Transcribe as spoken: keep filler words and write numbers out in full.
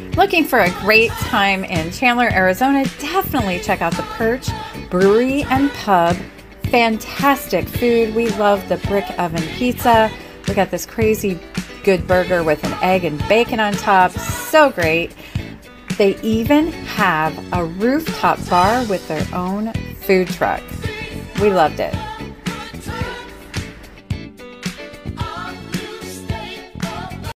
Looking for a great time in Chandler, Arizona? Definitely check out the Perch Brewery and Pub. Fantastic food. We love the brick oven pizza. We got this crazy good burger with an egg and bacon on top. So great. They even have a rooftop bar with their own food truck. We loved it.